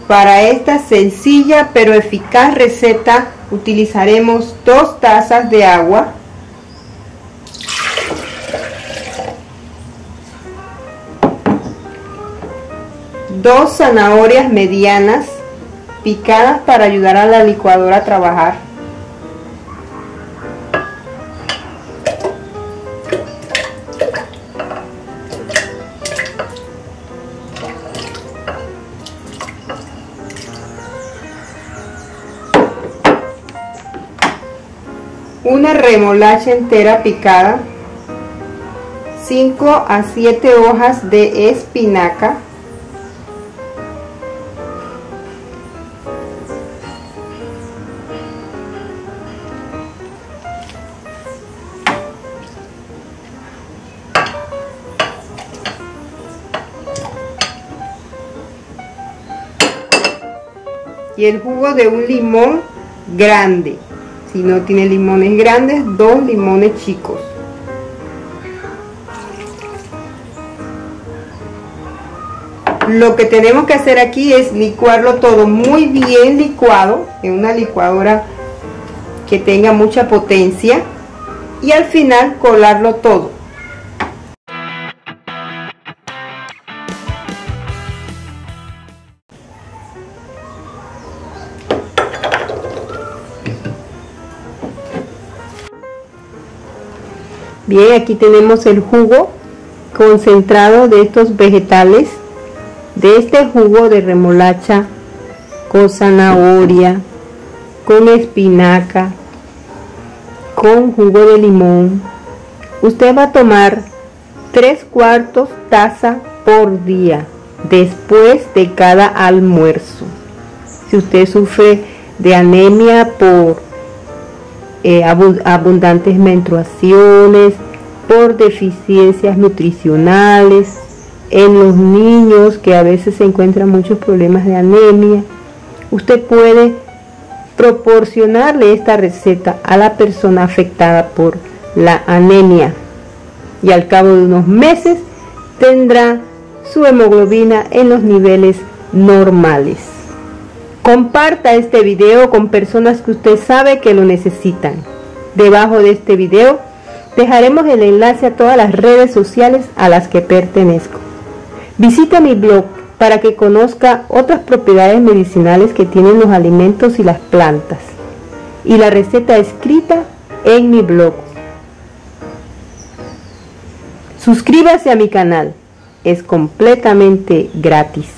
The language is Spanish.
Para esta sencilla pero eficaz receta utilizaremos 2 tazas de agua, 2 zanahorias medianas picadas para ayudar a la licuadora a trabajar, una remolacha entera picada, 5 a 7 hojas de espinaca, y el jugo de un limón grande. Si no tiene limones grandes, 2 limones chicos. Lo que tenemos que hacer aquí es licuarlo todo muy bien licuado en una licuadora que tenga mucha potencia y al final colarlo todo. Bien, aquí tenemos el jugo concentrado de estos vegetales, de este jugo de remolacha con zanahoria, con espinaca, con jugo de limón. Usted va a tomar 3/4 taza por día después de cada almuerzo. Si usted sufre de anemia por abundantes menstruaciones, por deficiencias nutricionales, en los niños que a veces se encuentran muchos problemas de anemia, usted puede proporcionarle esta receta a la persona afectada por la anemia y al cabo de unos meses tendrá su hemoglobina en los niveles normales. Comparta este video con personas que usted sabe que lo necesitan. Debajo de este video dejaremos el enlace a todas las redes sociales a las que pertenezco. Visita mi blog para que conozca otras propiedades medicinales que tienen los alimentos y las plantas, y la receta escrita en mi blog. Suscríbase a mi canal, es completamente gratis.